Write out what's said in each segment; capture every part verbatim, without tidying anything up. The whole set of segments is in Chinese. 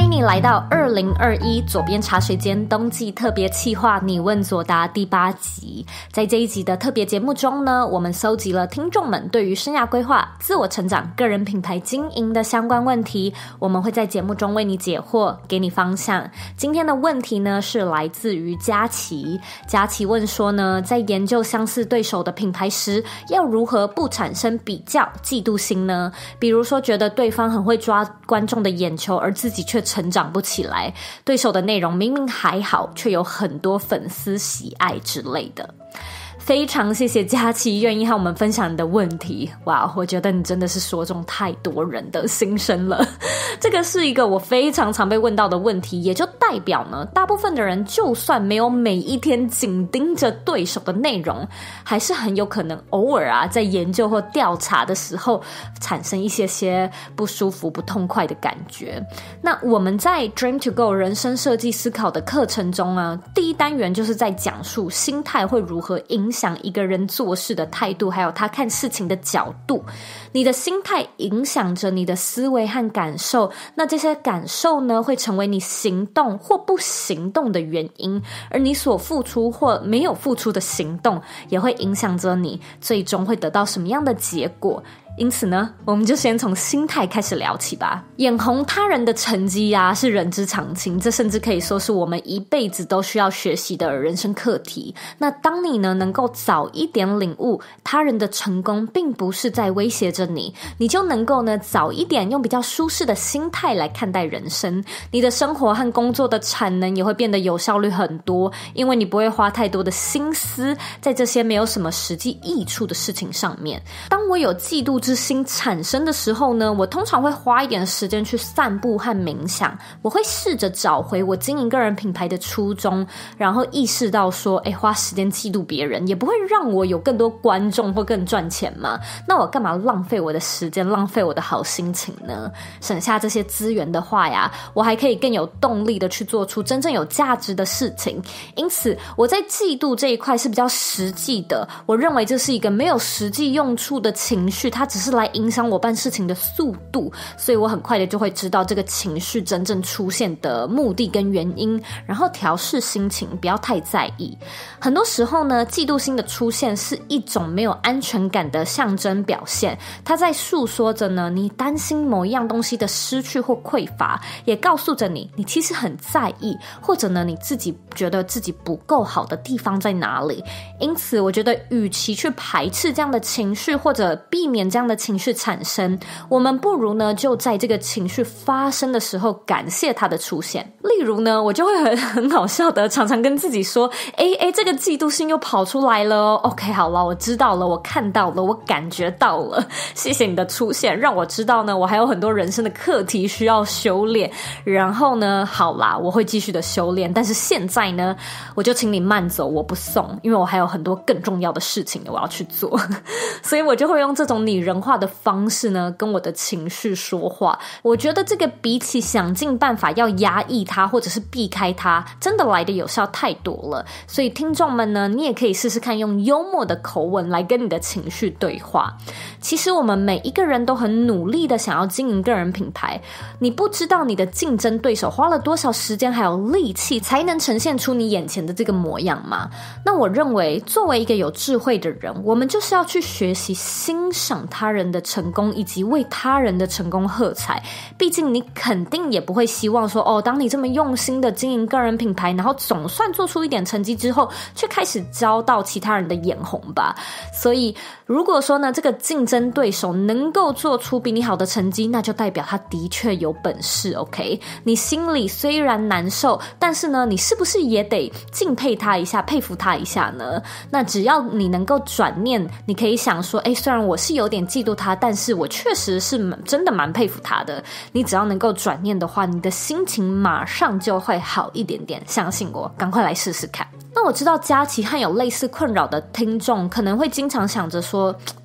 迎你来到二零二一左边茶水间冬季特别企划你问左答第八集。在这一集的特别节目中呢，我们搜集了听众们对于生涯规划、自我成长、个人品牌经营的相关问题，我们会在节目中为你解惑，给你方向。今天的问题呢是来自于佳琪，佳琪问说呢，在研究相似对手的品牌时，要如何不产生比较、嫉妒心呢？比如说觉得对方很会抓观众的眼球，而自己却成长不起来，对手的内容明明还好，却有很多粉丝喜爱之类的。非常谢谢佳琪愿意和我们分享你的问题，哇，我觉得你真的是说中太多人的心声了。这个是一个我非常常被问到的问题，也就代表呢，大部分的人就算没有每一天紧盯着对手的内容，还是很有可能偶尔啊，在研究或调查的时候产生一些些不舒服、不痛快的感觉。那我们在 Dream to Go 人生设计思考的课程中啊，第一单元就是在讲述心态会如何影响想一个人做事的态度，还有他看事情的角度。你的心态影响着你的思维和感受，那这些感受呢，会成为你行动或不行动的原因，而你所付出或没有付出的行动，也会影响着你最终会得到什么样的结果。因此呢，我们就先从心态开始聊起吧。眼红他人的成绩啊，是人之常情，这甚至可以说是我们一辈子都需要学习的人生课题。那当你呢，能够早一点领悟他人的成功并不是在威胁着你，你就能够呢，早一点用比较舒适的心态来看待人生。你的生活和工作的产能也会变得有效率很多，因为你不会花太多的心思在这些没有什么实际益处的事情上面。当我有嫉妒之心产生的时候呢，我通常会花一点时间去散步和冥想，我会试着找回我经营个人品牌的初衷，然后意识到说，诶，花时间嫉妒别人也不会让我有更多观众或更赚钱嘛，那我干嘛浪费我的时间，浪费我的好心情呢？省下这些资源的话呀，我还可以更有动力的去做出真正有价值的事情。因此我在嫉妒这一块是比较实际的，我认为这是一个没有实际用处的情绪，它只是来影响我办事情的速度，所以我很快的就会知道这个情绪真正出现的目的跟原因，然后调试心情，不要太在意。很多时候呢，嫉妒心的出现是一种没有安全感的象征表现，它在诉说着呢，你担心某一样东西的失去或匮乏，也告诉着你，你其实很在意，或者呢，你自己觉得自己不够好的地方在哪里。因此我觉得与其去排斥这样的情绪，或者避免这样的情绪产生，我们不如呢，就在这个情绪发生的时候感谢它的出现。例如呢，我就会很很好笑的常常跟自己说，诶诶，这个嫉妒心又跑出来了哦 OK 好了，我知道了，我看到了，我感觉到了，谢谢你的出现，让我知道呢，我还有很多人生的课题需要修炼。然后呢，好啦，我会继续的修炼，但是现在呢，我就请你慢走，我不送，因为我还有很多更重要的事情我要去做。所以我就会用这种拟人化的方式呢，跟我的情绪说话。我觉得这个比起想尽办法要压抑它，或者是避开它，真的来的有效太多了。所以听众们呢，你也可以试试看用幽默的口吻来跟你的情绪对话。其实我们每一个人都很努力的想要经营个人品牌，你不知道你的竞争对手花了多少时间还有力气才能呈现出你眼前的这个模样吗？那我认为作为一个有智慧的人，我们就是要去学习欣赏他人的成功，以及为他人的成功喝彩。毕竟你肯定也不会希望说，哦，当你这么用心的经营个人品牌，然后总算做出一点成绩之后，却开始遭到其他人的眼红吧。所以如果说呢，这个竞争对手能够做出比你好的成绩，那就代表他的确有本事 OK。 你心里虽然难受，但是呢，你是不是也得敬佩他一下，佩服他一下呢？那只要你能够转念，你可以想说，诶，虽然我是有点嫉妒他，但是我确实是真的蛮佩服他的。你只要能够转念的话，你的心情马上就会好一点点，相信我，赶快来试试看。那我知道佳琪和有类似困扰的听众可能会经常想着说，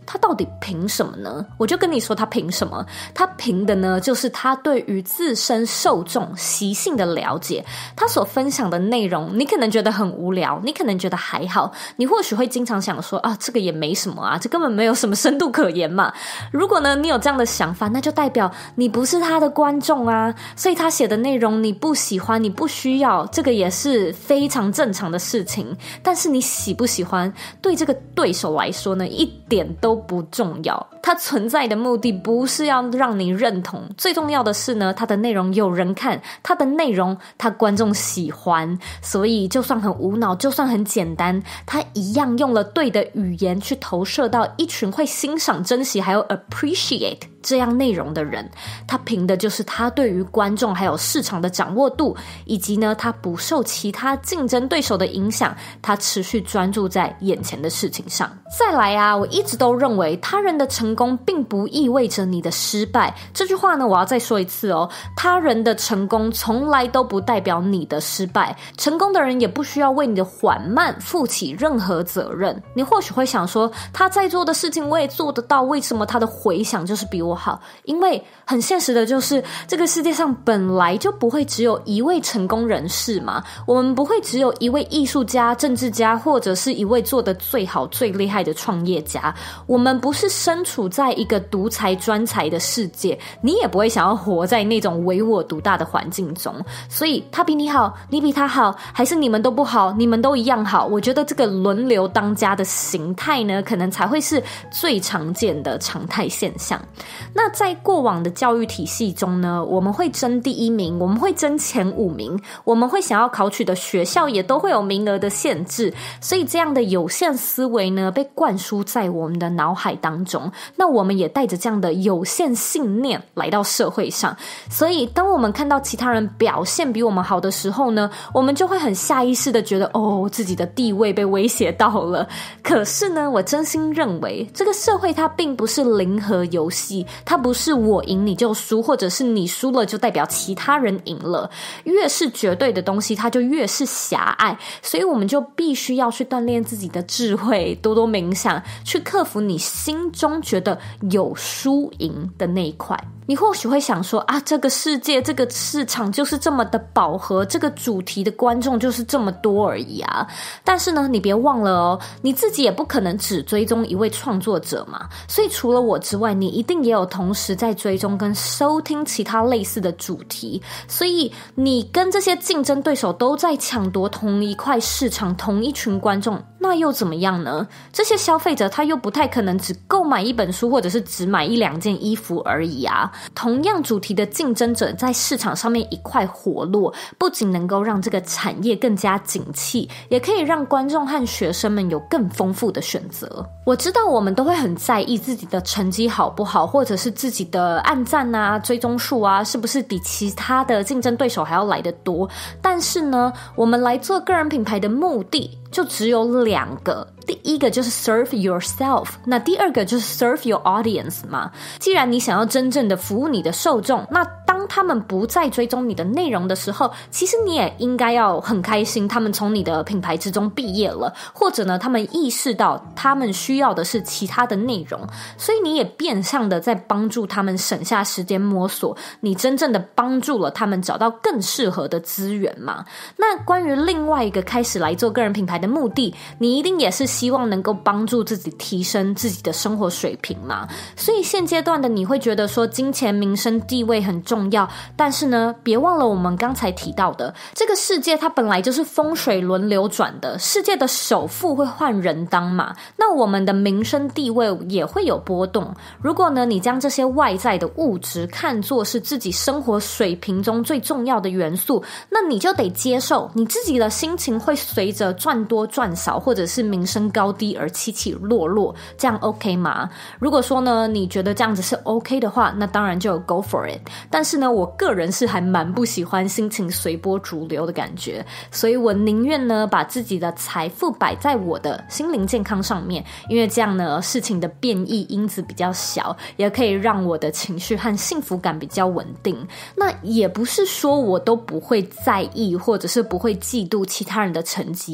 他到底凭什么呢？我就跟你说他凭什么，他凭的呢就是他对于自身受众习性的了解。他所分享的内容你可能觉得很无聊，你可能觉得还好，你或许会经常想说啊，这个也没什么啊，这根本没有什么深度可言嘛。如果呢你有这样的想法，那就代表你不是他的观众啊，所以他写的内容你不喜欢，你不需要，这个也是非常正常的事情。但是你喜不喜欢，对这个对手来说呢，一点都不重要。它存在的目的不是要让你认同，最重要的是呢，它的内容有人看，它的内容它观众喜欢。所以就算很无脑，就算很简单，它一样用了对的语言去投射到一群会欣赏、珍惜还有 appreciate这样内容的人。他凭的就是他对于观众还有市场的掌握度，以及呢他不受其他竞争对手的影响，他持续专注在眼前的事情上。再来啊，我一直都认为他人的成功并不意味着你的失败。这句话呢我要再说一次哦，他人的成功从来都不代表你的失败，成功的人也不需要为你的缓慢负起任何责任。你或许会想说，他在做的事情我也做得到，为什么他的回响就是比我好？因为很现实的就是这个世界上本来就不会只有一位成功人士嘛，我们不会只有一位艺术家、政治家，或者是一位做得最好最厉害的创业家。我们不是身处在一个独裁专裁的世界，你也不会想要活在那种唯我独大的环境中。所以他比你好，你比他好，还是你们都不好，你们都一样好，我觉得这个轮流当家的形态呢，可能才会是最常见的常态现象。那在过往的教育体系中呢，我们会争第一名，我们会争前五名，我们会想要考取的学校也都会有名额的限制，所以这样的有限思维呢被灌输在我们的脑海当中，那我们也带着这样的有限信念来到社会上。所以当我们看到其他人表现比我们好的时候呢，我们就会很下意识的觉得哦，自己的地位被威胁到了。可是呢，我真心认为这个社会它并不是零和游戏，它不是我赢你就输，或者是你输了就代表其他人赢了。越是绝对的东西，它就越是狭隘，所以我们就必须要去锻炼自己的智慧，多多冥想，去克服你心中觉得有输赢的那一块。你或许会想说啊，这个世界这个市场就是这么的饱和，这个主题的观众就是这么多而已啊。但是呢，你别忘了哦，你自己也不可能只追踪一位创作者嘛，所以除了我之外，你一定也有同时在追踪跟收听其他类似的主题。所以你跟这些竞争对手都在抢夺同一块市场，同一群观众，那又怎么样呢？这些消费者他又不太可能只购买一本书，或者是只买一两件衣服而已啊。同样主题的竞争者在市场上面一块活络，不仅能够让这个产业更加景气，也可以让观众和学生们有更丰富的选择。我知道我们都会很在意自己的成绩好不好，或者是自己的按赞啊、追踪数啊，是不是比其他的竞争对手还要来得多。但是呢，我们来做个人品牌的目的就只有两个，第一个就是 serve yourself， 那第二个就是 serve your audience 嘛。既然你想要真正的服务你的受众，那当他们不再追踪你的内容的时候，其实你也应该要很开心，他们从你的品牌之中毕业了，或者呢，他们意识到他们需要的是其他的内容，所以你也变相的在帮助他们省下时间摸索，你真正的帮助了他们找到更适合的资源嘛。那关于另外一个开始来做个人品牌的目的，你一定也是希望能够帮助自己提升自己的生活水平嘛。所以现阶段的你会觉得说金钱、名声、地位很重要，但是呢，别忘了我们刚才提到的，这个世界它本来就是风水轮流转的，世界的首富会换人当嘛，那我们的名声地位也会有波动。如果呢，你将这些外在的物质看作是自己生活水平中最重要的元素，那你就得接受你自己的心情会随着赚多赚少，或者是名声高低而起起落落，这样 OK 吗？如果说呢，你觉得这样子是 OK 的话，那当然就 go for it。但是呢，我个人是还蛮不喜欢心情随波逐流的感觉，所以我宁愿呢把自己的财富摆在我的心灵健康上面，因为这样呢事情的变异因子比较小，也可以让我的情绪和幸福感比较稳定。那也不是说我都不会在意或者是不会嫉妒其他人的成绩嘛，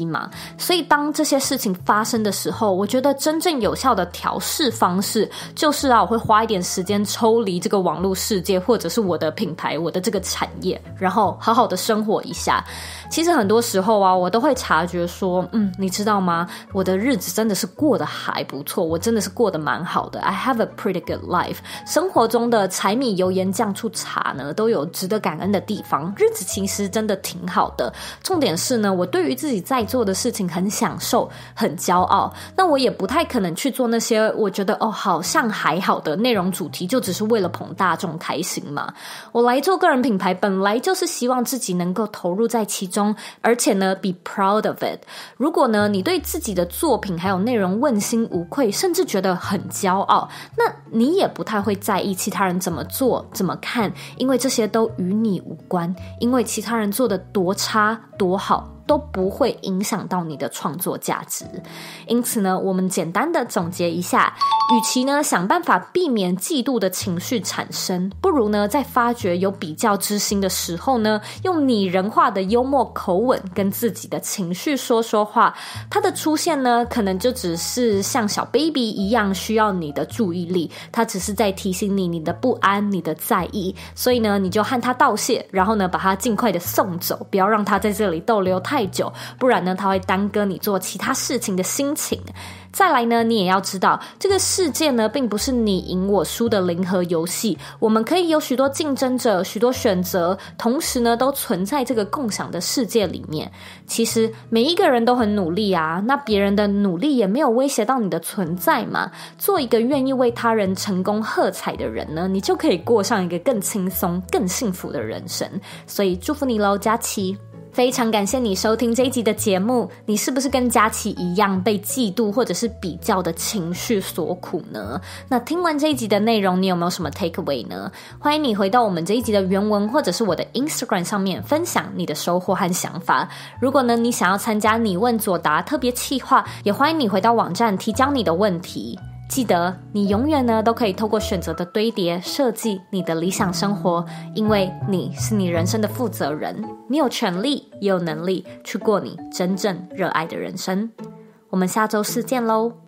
所以当这些事情发生的时候，我觉得真正有效的调试方式就是啊，我会花一点时间抽离这个网络世界，或者是我的品牌，我的这个产业，然后好好的生活一下。其实很多时候啊，我都会察觉说，嗯，你知道吗？我的日子真的是过得还不错，我真的是过得蛮好的。I have a pretty good life。生活中的柴米油盐酱醋茶呢，都有值得感恩的地方，日子其实真的挺好的。重点是呢，我对于自己在做的事情很享受，很骄傲。那我也不太可能去做那些我觉得哦好像还好的内容主题，就只是为了捧大众开心嘛。我来做个人品牌，本来就是希望自己能够投入在其中，而且呢 be proud of it。 如果呢你对自己的作品还有内容问心无愧，甚至觉得很骄傲，那你也不太会在意其他人怎么做怎么看，因为这些都与你无关，因为其他人做的多差多好都不会影响到你的创作价值。因此呢，我们简单的总结一下，与其呢想办法避免嫉妒的情绪产生，不如呢在发觉有比较之心的时候呢，用拟人化的幽默口吻跟自己的情绪说说话。它的出现呢，可能就只是像小 baby 一样需要你的注意力，它只是在提醒你你的不安，你的在意。所以呢，你就和它道谢，然后呢把它尽快的送走，不要让它在这里逗留太久，不然呢它会耽搁你做其他事情的心情。再来呢，你也要知道，这个世界呢并不是你赢我输的零和游戏，我们可以有许多竞争者，许多选择，同时呢都存在这个共享的世界里面。其实每一个人都很努力啊，那别人的努力也没有威胁到你的存在嘛。做一个愿意为他人成功喝彩的人呢，你就可以过上一个更轻松更幸福的人生。所以祝福你咯，佳琪。非常感谢你收听这一集的节目，你是不是跟佳琪一样被嫉妒或者是比较的情绪所苦呢？那听完这一集的内容，你有没有什么 takeaway 呢？欢迎你回到我们这一集的原文，或者是我的 Instagram 上面分享你的收获和想法。如果呢你想要参加你问左答特别企划，也欢迎你回到网站提交你的问题。记得你永远呢都可以透过选择的堆叠设计你的理想生活，因为你是你人生的负责人，你有权利也有能力去过你真正热爱的人生。我们下周四见咯。